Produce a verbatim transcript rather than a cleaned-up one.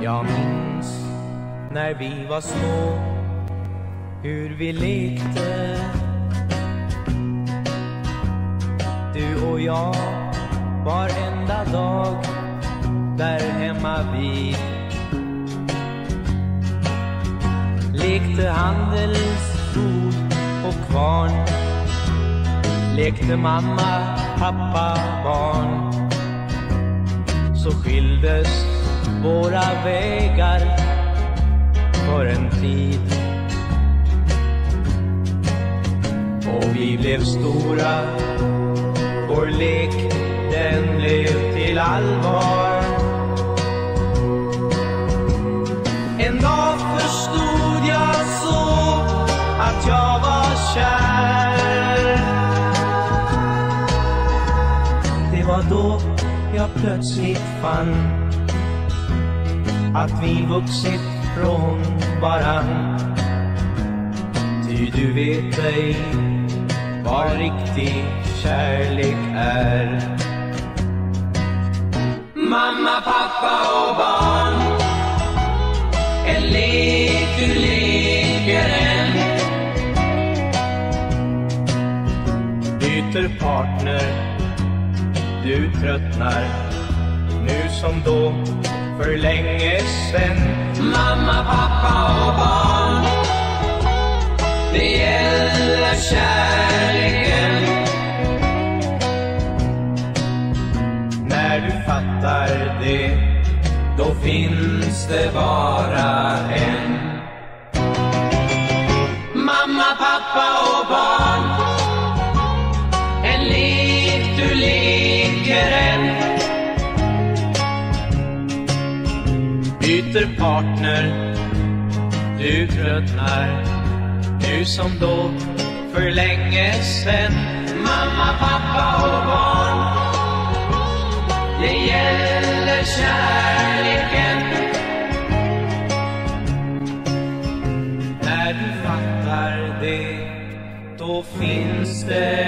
Jag minns när vi var små, hur vi lekte, du och jag, varenda dag där hemma vi lekte handelsbod och kvarn, lekte mamma, pappa, barn. Så skildes våra vägar för en tid, och vi blev stora, vår lek den blev till allvar. En dag förstod jag så att jag var kär. Det var då jag plötsligt fann att vi vuxit från varann. Ty du vet ej vad riktig kärlek är. Mamma, pappa och barn, en lek du leker än. Byter partner, du tröttnar, nu som då för länge sen. Mamma, pappa och barn, det gäller kärleken. När du fattar det, då finns det bara en. Mamma, pappa och barn, en lek du leker än. Byter partner, du tröttnar, nu som då för länge sen. Mamma, pappa och barn, det gäller kärleken. När du fattar det, då finns det